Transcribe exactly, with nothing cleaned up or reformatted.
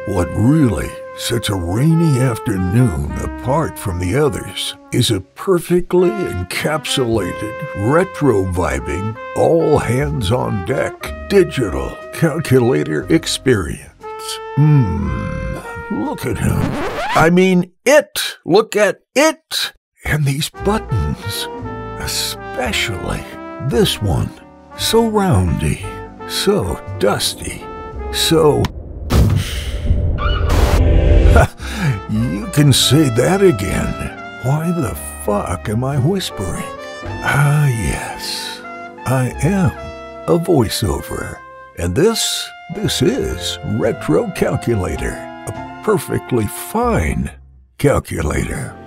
What really sets a rainy afternoon apart from the others is a perfectly encapsulated, retro-vibing, all-hands-on-deck digital calculator experience. Mmm, look at him. I mean it! Look at it! And these buttons, especially this one, so roundy, so dusty, so... You can say that again. Why the fuck am I whispering? Ah, yes. I am a voiceover. And this, this is RetroCalculator, a perfectly fine calculator.